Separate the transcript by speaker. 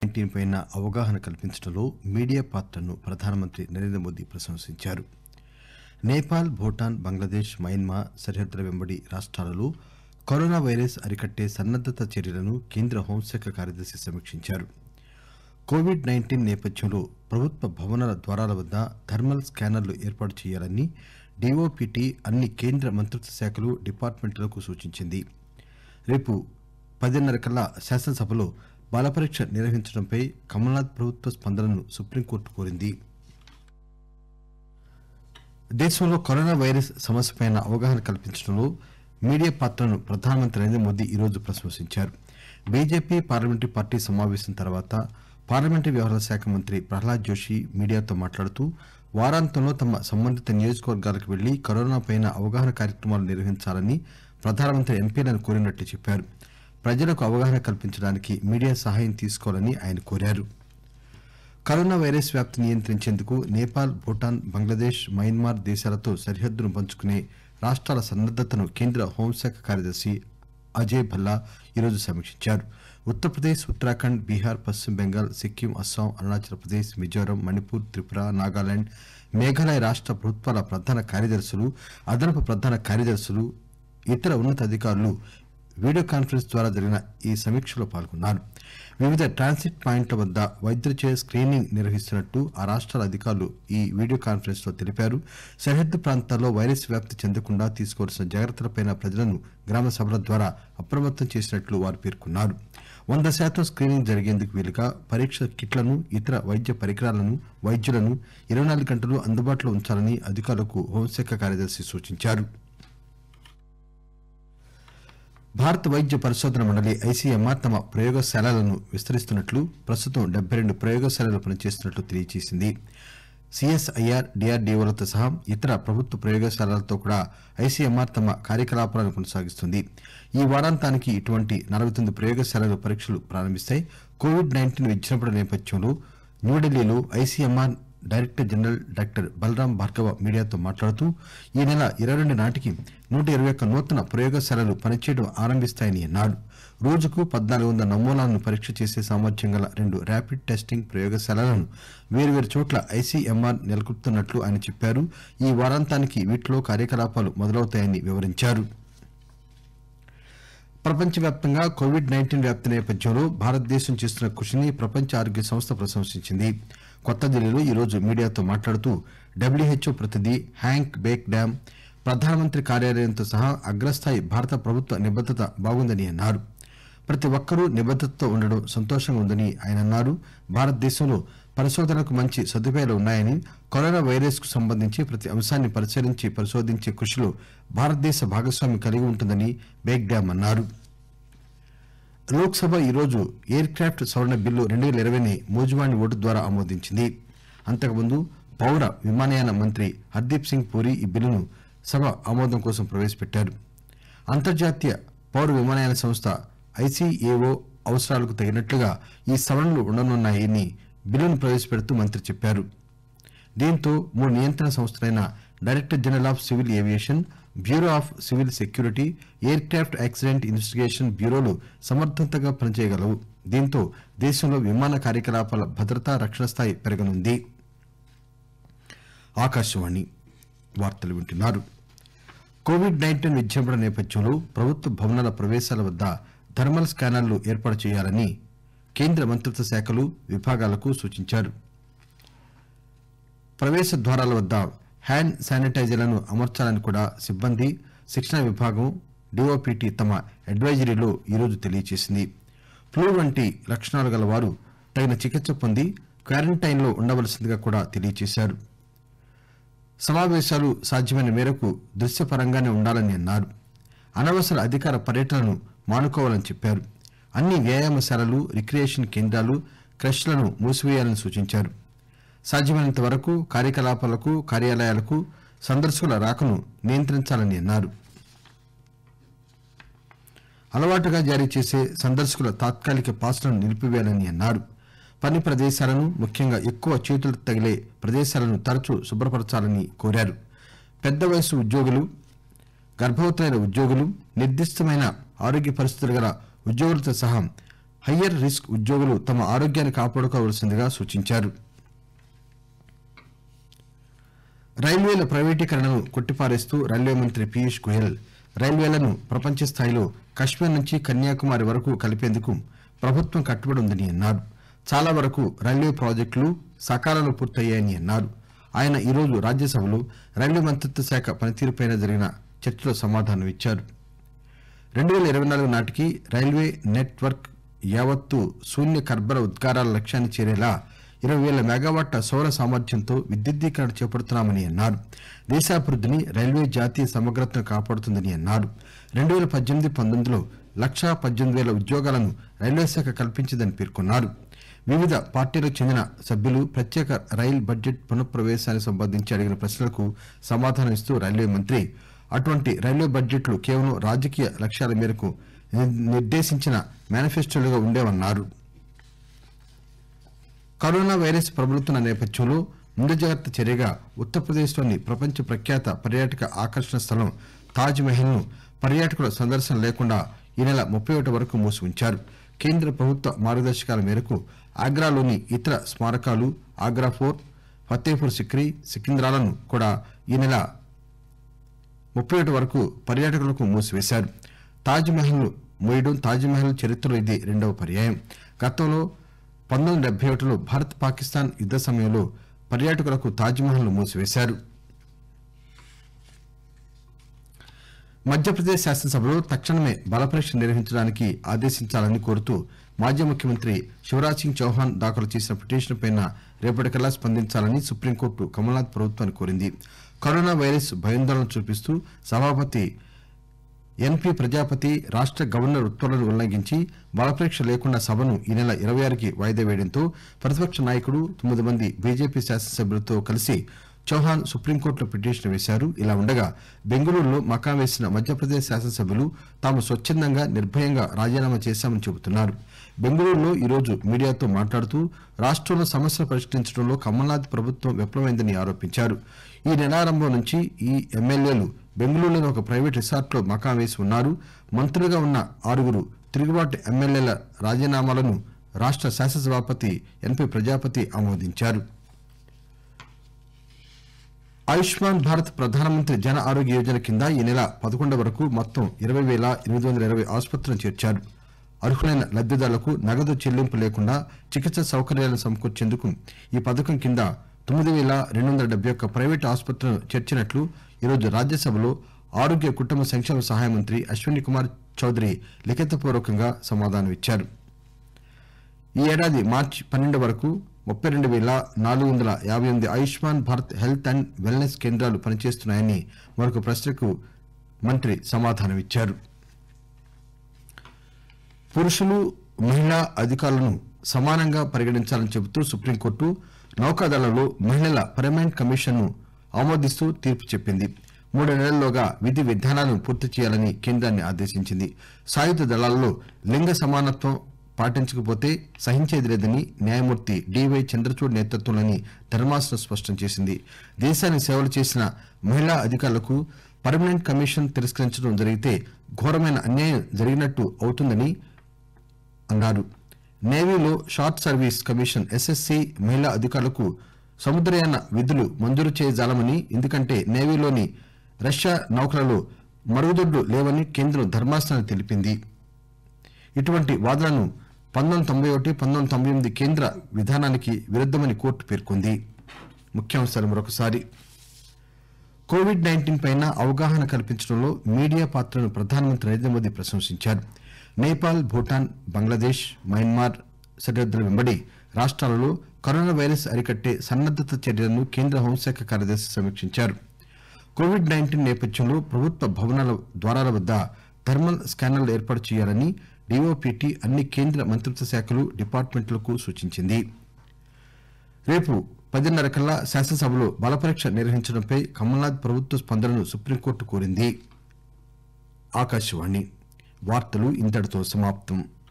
Speaker 1: 19 పైన అవగాహన కల్పించడంలో మీడియా పాత్రను ప్రధానమంత్రి నరేంద్ర మోదీ ప్రశంసించారు. నేపాల్, భూటాన్, బంగ్లాదేశ్, మయన్మార్ సరిహద్దుల వెంబడి రాష్ట్రాలలో కరోనా వైరస్ అరికట్టే సన్నద్దత చర్యలను కేంద్ర హోంశాఖ కార్యదర్శి సమీక్షించారు. కోవిడ్-19 నేపథ్యంలో ప్రభుత్వ భవనాల ద్వారాల వద్ద థర్మల్ స్కానర్లు ఏర్పాటు చేయాలని డీఓపీటీ అన్ని కేంద్ర మంత్రిత్వ శాఖలు, డిపార్ట్మెంట్లకు సూచించింది. రేపు 10:30 కల్లా శాసనసభలో బలపరీక్ష నిర్వహించడంపై కమల్నాథ్ ప్రభుత్వ స్పందనను సుప్రీంకోర్టు కోరింది. దేశంలో కరోనా వైరస్ సమస్యపై అవగాహన కల్పించడంలో మీడియా పాత్రను ప్రధానమంత్రి నరేంద్ర మోదీ ఈరోజు ప్రశంసించారు. బీజేపీ పార్లమెంటరీ పార్టీ సమావేశం తర్వాత పార్లమెంటరీ వ్యవహారాల శాఖ మంత్రి ప్రహ్లాద్ జోషి మీడియాతో మాట్లాడుతూ వారాంతంలో తమ సంబంధిత నియోజకవర్గాలకు వెళ్లి కరోనాపై అవగాహన కార్యక్రమాలు నిర్వహించాలని ప్రధానమంత్రి ఎంపీలను కోరినట్లు చెప్పారు. ప్రజలకు అవగాహన కల్పించడానికి మీడియా సహాయం తీసుకోవాలని ఆయన కోరారు. కరోనా వైరస్ వ్యాప్తి నియంత్రించేందుకు నేపాల్, భూటాన్, బంగ్లాదేశ్, మయన్మార్ దేశాలతో సరిహద్దును పంచుకునే రాష్ట్రాల సన్నద్దతను కేంద్ర హోంశాఖ కార్యదర్శి అజయ్ భల్లా ఈరోజు సమీక్షించారు. ఉత్తరప్రదేశ్, ఉత్తరాఖండ్, బీహార్, పశ్చిమ బెంగాల్, సిక్కిం, అస్సాం, అరుణాచల్ ప్రదేశ్, మిజోరం, మణిపూర్, త్రిపుర, నాగాలాండ్, మేఘాలయ రాష్ట ప్రభుత్వాల ప్రధాన కార్యదర్శులు, అదనపు ప్రధాన కార్యదర్శులు, ఇతర ఉన్నతాధికారులు వీడియో కాన్ఫరెన్స్ ద్వారా జరిగిన ఈ సమీక్షలో పాల్గొన్నారు. వివిధ ట్రాన్సిట్ పాయింట్ల వద్ద వైద్యులచే స్క్రీనింగ్ నిర్వహిస్తున్నట్టు ఆ రాష్ట్రాల అధికారులు ఈ వీడియో కాన్ఫరెన్స్ లో తెలిపారు. సరిహద్దు ప్రాంతాల్లో వైరస్ వ్యాప్తి చెందకుండా తీసుకోవాల్సిన జాగ్రత్తలపై ప్రజలను గ్రామ సభల ద్వారా అప్రమత్తం చేసినట్లు వారు పేర్కొన్నారు. 100% స్క్రీనింగ్ జరిగేందుకు వీలుగా పరీక్ష కిట్లను, ఇతర వైద్య పరికరాలను వైద్యులను 24 గంటలు అందుబాటులో ఉంచాలని అధికారులకు హోంశాఖ కార్యదర్శి సూచించారు. భారత వైద్య పరిశోధన మండలి ఐసీఎంఆర్ తమ ప్రయోగశాలలను విస్తరిస్తున్నట్లు, ప్రస్తుతం 72 ప్రయోగశాలలు పనిచేస్తున్నట్లు తెలియజేసింది. సిఎస్ఐఆర్, డిఆర్డీఓలతో సహా ఇతర ప్రభుత్వ ప్రయోగశాలలతో కూడా ఐసీఎంఆర్ తమ కార్యకలాపాలను కొనసాగిస్తుంది. ఈ వారాంతానికి ఇటువంటి 49 ప్రయోగశాలలు పరీక్షలు ప్రారంభిస్తాయి. కోవిడ్-19 విజృంభణ నేపథ్యంలో న్యూఢిల్లీలో ICMR director general doctor Balram Bhargava మీడియాతో మాట్లాడుతూ ఈ నెల 22 నాటికి 121 నూతన ప్రయోగశాలలు పనిచేయడం ఆరంభిస్తాయని అన్నారు. రోజుకు 1400 నమూనాలను పరీక్ష చేసే సామర్థ్యం గల 2 ర్యాపిడ్ టెస్టింగ్ ప్రయోగశాలలను వేర్వేరు చోట్ల ఐసీఎంఆర్ నెలకొల్పుతున్నట్లు ఆయన చెప్పారు. ఈ వారాంతానికి వీటిలో కార్యకలాపాలు మొదలవుతాయని వివరించారు. ప్రపంచవ్యాప్తంగా కోవిడ్-19 వ్యాప్తి నేపథ్యంలో భారతదేశం చేస్తున్న కృషిని ప్రపంచ ఆరోగ్య సంస్థ ప్రశంసించింది. కొత్త ఢిల్లీలో ఈరోజు మీడియాతో మాట్లాడుతూ డబ్ల్యూహెచ్ఓ ప్రతినిధి హ్యాంక్ బేక్ డ్యామ్ ప్రధానమంత్రి కార్యాలయంతో సహా అగ్రస్థాయి భారత ప్రభుత్వ నిబద్దత బాగుందని అన్నారు. ప్రతి ఒక్కరూ నిబద్దతతో ఉండడం సంతోషంగా ఉందని ఆయన అన్నారు. భారతదేశంలో పరిశోధనకు మంచి సదుపాయాలు ఉన్నాయని, కరోనా వైరస్ కు సంబంధించి ప్రతి అంశాన్ని పరిశీలించి పరిశోధించే కృషిలో భారతదేశ భాగస్వామ్యం కలిగి ఉంటుందని బేక్ డ్యామ్ అన్నారు. లోక్ సభ ఈరోజు ఎయిర్ క్రాఫ్ట్ సవరణ బిల్లు 2020ని మోజువాణి ఓటు ద్వారా ఆమోదించింది. అంతకుముందు పౌర విమానయాన మంత్రి హర్దీప్ సింగ్ పూరి ఈ బిల్లును సభ ఆమోదం కోసం ప్రవేశపెట్టారు. అంతర్జాతీయ పౌర విమానయాన సంస్థ ఐసీఏఓ అవసరాలకు తగినట్లుగా ఈ సవరణలు ఉండనున్నాయని బిల్లును ప్రవేశపెడుతూ మంత్రి చెప్పారు. దీంతో 3 నియంత్రణ సంస్థలైన director general of civil aviation, bureau of civil security, aircraft accident investigation బ్యూరోలు సమర్థవంతంగా పనిచేయగలవు. దీంతో దేశంలో విమాన కార్యకలాపాల భద్రత, రక్షణ స్థాయి పెరగనుంది. ఆకాశవాణి వార్తలు వింటున్నారు. కోవిడ్-19 విజృంభణ నేపథ్యంలో ప్రభుత్వ భవనాల ప్రవేశాల వద్ద థర్మల్ స్కానర్లు ఏర్పాటు చేయాలని కేంద్ర మంత్రిత్వ శాఖలు, విభాగాలకు సూచించారు. ప్రవేశ ద్వారాల వద్ద హ్యాండ్ శానిటైజర్లను అమర్చాలని కూడా సిబ్బంది, శిక్షణ విభాగం, డీఓపీటీ తమ అడ్వైజరీలో ఈరోజు తెలియజేసింది. ఫ్లూ వంటి లక్షణాలు గల వారు తగిన చికిత్స పొంది క్వారంటైన్లో ఉండవలసిందిగా కూడా తెలియజేశారు. సమావేశాలు సాధ్యమైన మేరకు దృశ్యపరంగానే ఉండాలని అన్నారు. అనవసర అధికార పర్యటనను మానుకోవాలని చెప్పారు. అన్ని వ్యాయామశాలలు, రిక్రియేషన్ కేంద్రాలు, క్రష్లను మూసివేయాలని సూచించారు. సాధ్యమైనంత వరకు కార్యకలాపాలకు, కార్యాలయాలకు సందర్శకుల రాకను నియంత్రించాలని అన్నారు. అలవాటుగా జారీ చేసే సందర్శకుల తాత్కాలిక పాస్లను నిలిపివేయాలని అన్నారు. పని ప్రదేశాలను, ముఖ్యంగా ఎక్కువ చేతులు తగిలే ప్రదేశాలను తరచూ శుభ్రపరచాలని కోరారు. పెద్ద వయసు ఉద్యోగులు, గర్భవతులైన ఉద్యోగులు, నిర్దిష్టమైన ఆరోగ్య పరిస్థితులు గల ఉద్యోగులతో సహా హయ్యర్ రిస్క్ ఉద్యోగులు తమ ఆరోగ్యాన్ని కాపాడుకోవలసిందిగా సూచించారు. రైల్వేల ప్రైవేటీకరణను కొట్టిపారేస్తూ రైల్వే మంత్రి పీయూష్ గోయల్ రైల్వేలను ప్రపంచ స్థాయిలో కశ్మీర్ నుంచి కన్యాకుమారి వరకు కలిపేందుకు ప్రభుత్వం కట్టుబడి ఉందని అన్నారు. చాలా వరకు రైల్వే ప్రాజెక్టులు సకాలంలో పూర్తయ్యాయని అన్నారు. ఆయన ఈరోజు రాజ్యసభలో రైల్వే మంత్రిత్వ శాఖ పనితీరుపై జరిగిన చర్చలో సమాధానం ఇచ్చారు. 2024 నాటికి రైల్వే నెట్ వర్క్ యావత్తు శూన్య కర్బన ఉద్గారాల లక్ష్యాన్ని చేరేలా 20,000 మెగావాట్ల సౌర సామర్థ్యంతో విద్యుద్దీకరణ చేపడుతున్నామని అన్నారు. దేశాభివృద్దిని రైల్వే జాతీయ సమగ్రతను కాపాడుతుందని అన్నారు. 2018-19లో 1,18,000 ఉద్యోగాలను రైల్వే శాఖ కల్పించిందని పేర్కొన్నారు. వివిధ పార్టీలకు చెందిన సభ్యులు ప్రత్యేక రైల్ బడ్జెట్ పునఃప్రవేశానికి సంబంధించి అడిగిన ప్రశ్నలకు సమాధానమిస్తూ రైల్వే మంత్రి అటువంటి రైల్వే బడ్జెట్లు కేవలం రాజకీయ లక్ష్యాల మేరకు నిర్దేశించిన మేనిఫెస్టోలుగా ఉండేవన్నారు. కరోనా వైరస్ ప్రబలుతున్న నేపథ్యంలో ముందు జాగ్రత్త చర్యగా ఉత్తరప్రదేశ్లోని ప్రపంచ ప్రఖ్యాత పర్యాటక ఆకర్షణ స్థలం తాజ్ మహల్ ను పర్యాటకుల సందర్శన లేకుండా ఈ నెల 31 వరకు మూసి ఉంచారు. కేంద్ర ప్రభుత్వ మార్గదర్శకాల మేరకు ఆగ్రాలోని ఇతర స్మారకాలు ఆగ్రా ఫోర్ట్, ఫతేపూర్ సిక్రీ, సికింద్రాలను కూడా ఈ నెల 31 వరకు పర్యాటకులకు మూసివేశారు. తాజ్ మహల్ ను మూయడం తాజ్ మహల్ చరిత్రలో ఇది రెండవ పర్యాయం. గతంలో 1971లో భారత్ పాకిస్తాన్ యుద్ద సమయంలో పర్యాటకులకు తాజ్ మహల్ ను మూసివేశారు. మధ్యప్రదేశ్ శాసనసభలో తక్షణమే బలపరీక్ష నిర్వహించడానికి ఆదేశించాలని కోరుతూ మాజీ ముఖ్యమంత్రి శివరాజ్ సింగ్ చౌహాన్ దాఖలు చేసిన పిటిషన్పై రేపటికల్లా స్పందించాలని సుప్రీంకోర్టు కమల్నాథ్ ప్రభుత్వాన్ని కోరింది. కరోనా వైరస్ భయాందోళన చూపిస్తూ సభాపతి ఎన్పీ ప్రజాపతి రాష్ట గవర్నర్ ఉత్తర్వులను ఉల్లంఘించి బలపరీక్ష లేకుండా సభను ఈ నెల 26కి వాయిదా వేయడంతో ప్రతిపక్ష నాయకుడు 9 మంది బీజేపీ శాసనసభ్యులతో కలిసి చౌహాన్ సుప్రీంకోర్టులో పిటిషన్ వేశారు. ఇలా ఉండగా బెంగళూరులో మకాం వేసిన మధ్యప్రదేశ్ శాసనసభ్యులు తాము స్వచ్చందంగా నిర్భయంగా రాజీనామా చేశామని చెబుతున్నారు. బెంగళూరులో ఈరోజు మీడియాతో మాట్లాడుతూ రాష్టంలో సమస్యలు పరిష్కరించడంలో కమల్నాథ్ ప్రభుత్వం విఫలమైందని ఆరోపించారు. ఈ నెలారంభం నుంచి ఈ ఎమ్మెల్యేలు బెంగళూరులోని ఒక ప్రైవేట్ రిసార్ట్లో మకాం వేసి ఉన్నారు. మంత్రులుగా ఉన్న 6 తిరుగుబాటు ఎమ్మెల్యేల రాజీనామాలను రాష్ట శాసనసభాపతి ఎన్పీ ప్రజాపతి ఆమోదించారు. ఆయుష్మాన్ భారత్ ప్రధానమంత్రి జన ఆరోగ్య యోజన కింద ఈ నెల 11 వరకు మొత్తం 20,820 ఆసుపత్రులను చేర్చారు. అర్హులైన లబ్దిదారులకు నగదు చెల్లింపు లేకుండా చికిత్స సౌకర్యాలను సమకూర్చేందుకు ఈ పథకం కింద 9,271 ప్రైవేటు ఆసుపత్రులను చేర్చినట్లు ఈరోజు రాజ్యసభలో ఆరోగ్య కుటుంబ సంక్షేమ సహాయ మంత్రి అశ్విని కుమార్ చౌదరి లిఖితపూర్వకంగా సమాధానమిచ్చారు. ఈ ఏడాది మార్చి 12 వరకు 32,458 Ayushman Bharat health and wellness కేంద్రాలు పనిచేస్తున్నాయని మరొక ప్రశ్నకు మంత్రి సమాధానమిచ్చారు. పురుషులు మహిళా అధికారులను సమానంగా పరిగణించాలని చెబుతూ సుప్రీంకోర్టు నౌకాదళంలో మహిళల పర్మనెంట్ కమిషన్ ను ఆమోదిస్తూ తీర్పు చెప్పింది. 3 నెలల్లోగా విధి విధానాలను పూర్తి చేయాలని కేంద్రాన్ని ఆదేశించింది. సాయుధ దళాల్లో లింగ సమానత్వం పాటించకపోతే సహించేది లేదని న్యాయమూర్తి డివై చంద్రచూడ్ నేతృత్వంలోని ధర్మాసనం స్పష్టం చేసింది. దేశానికి సేవలు చేసిన మహిళా అధికారులకు పర్మనెంట్ కమిషన్ తిరస్కరించడం జరిగితే ఘోరమైన అన్యాయం జరిగినట్టు అవుతుందని అన్నారు. నేవీలో షార్ట్ సర్వీస్ కమిషన్ ఎస్ఎస్సి మహిళా అధికారులకు సముద్రయాన విధులు మంజూరు చేయజాలమని, ఎందుకంటే నేవీలోని రష్యా నౌకలలో మరుగుదొడ్లు లేవని కేంద్రం ధర్మాసనానికి తెలిపింది. ఇటువంటి వాదనను 1991, 1998 కేంద్ర విధానానికి విరుద్దమని కోర్టు పేర్కొంది. ముఖ్యాంశాలు మరొకసారి. కోవిడ్-19 పైన అవగాహన కల్పించడంలో మీడియా పాత్రను ప్రధానమంత్రి నరేంద్ర మోదీ ప్రశంసించారు. నేపాల్, భూటాన్, బంగ్లాదేశ్, మయన్మార్ సరిహద్దుల వెంబడి రాష్ట్రాలలో కరోనా వైరస్ అరికట్టే సన్నద్దత చర్యలను కేంద్ర హోంశాఖ కార్యదర్శి సమీక్షించారు. కోవిడ్-19 నేపథ్యంలో ప్రభుత్వ భవనాల ద్వారాల వద్ద థర్మల్ స్కానర్లు ఏర్పాటు చేయాలని డిఓపిటి అన్ని కేంద్ర మంత్రిత్వ శాఖలు, డిపార్ట్మెంట్లకు సూచించింది. రేపు 10:30 కల్లా శాసనసభలో బలపరీక్ష నిర్వహించడంపై కమల్నాథ్ ప్రభుత్వ స్పందనను సుప్రీంకోర్టు కోరింది. ఆకాశవాణి వార్తలు ఇంతటితో సమాప్తం.